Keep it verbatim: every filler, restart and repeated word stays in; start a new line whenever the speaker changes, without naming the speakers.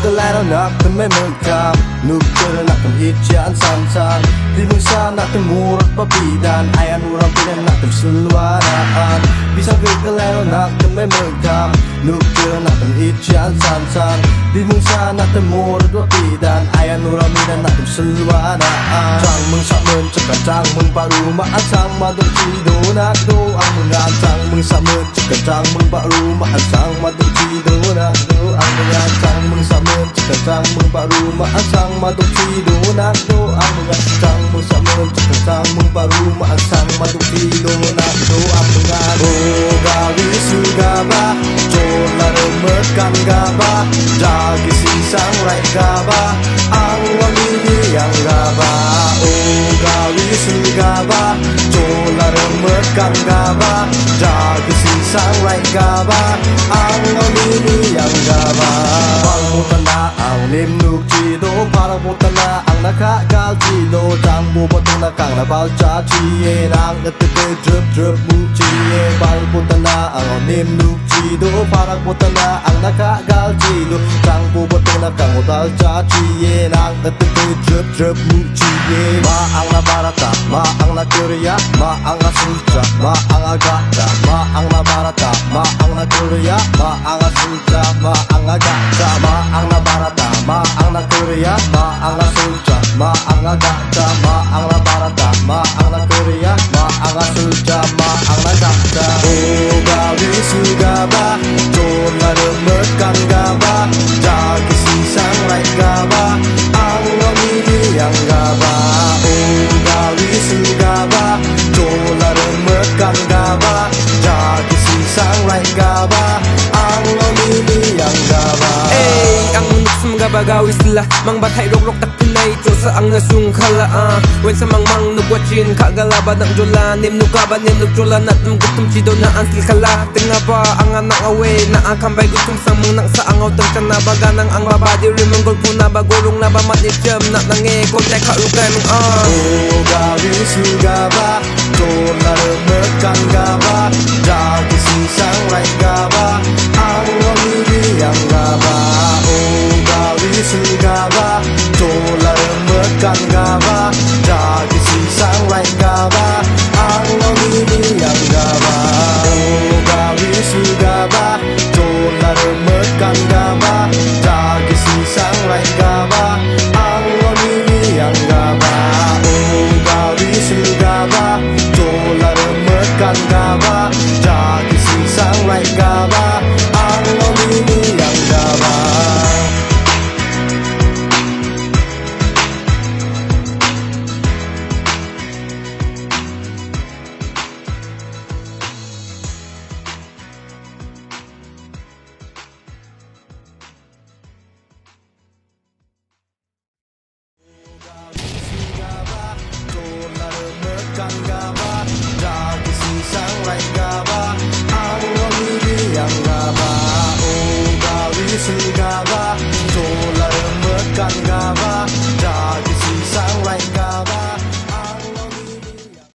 Kegalero nak temai megam Nuker nak tem hijian sansan Di mungsa nak tem murut papidan Ayan urang pidan nak tem seluaraan Bisa kegalero nak temai megam Nuker nak tem hijian sansan Di mungsa nak tem murut papidan Ayan urang pidan nak tem seluaraan Cang mengsak mencekak cang mengpak rumah Sang maduk cido nak doang mengancang Mengsak mencekak cang mengpak rumah Sang maduk cido nak doang mengancang Mengsak mencekak cang mengpak rumah Sang maduk cido nak doang mengancang Mengsak mencekak cang mengpak rumah Sang maduk cido nak doang mengancang Oh gawi sugaba Cola remetkan gaba Jagi sisang right gaba Ang wamini yang gaba Oh gawi sugaba Cola remetkan gaba Jagi sisang right gaba Ang wamini yang gaba Palmutan na ang limnuk cido Parang putan na ang nakakal cido Jang bubotong na kang nabalcha ciye Nang etete drup drup mu ciye Parang putan na ang limnuk cido Parang putan na ang nakakal cido Jang bubotong na kang nabalcha ciye Nang etete drup drup mu ciye Ma ang nabarata, ma ang nakurya Ma ang asulcha, ma ang agata Ma ang nabarata, ma ang nakurya Ma ang asulcha, ma ang agata Ma ang nabarata, ma ang nakurya Ma ang asulcha, ma ang agata Ma ang nabarata, ma ang nakurya Ma ang asulcha, ma ang agata Oh gawi sugaba Cola remetkan gaba Jagi sisang right gaba Ang wamini yang gaba Oh gawi sugaba Cola remetkan gaba Jagi sisang right gaba Ang wamini yang gaba
Hey, ang unok sa mga bagawis sila Mang batay rok-rok tak pinay Sa ang nasungkala ah When sa mang mang nugwachin Kagalaba ng jola Nim nugaba nim nugjola Nat nung gutom chido na ang silkala Tinga ba ang anak away Na ang kambay gutom sa mong nang sa angaw Tang siya nabaga ng ang babadi Rimanggol po na bagulong na ba matnijam Nat nang e kontek karugay mong ah
Oh gawi sugaba Cola remetkan gaba Jagi sisang right gaba Ang wamini yang gaba Oh gawi sugaba Cola remetkan gaba Jagi sisang right gaba Ang wamini yang gaba Oh gawi sugaba Cola remetkan gaba Jagi sisang right gaba Ang wamini yang gaba Oh gawi sugaba Cola remetkan gaba Jagi sisang right gaba Ang wamini yang gaba Cola remetkan gaba Jagi sisang right gaba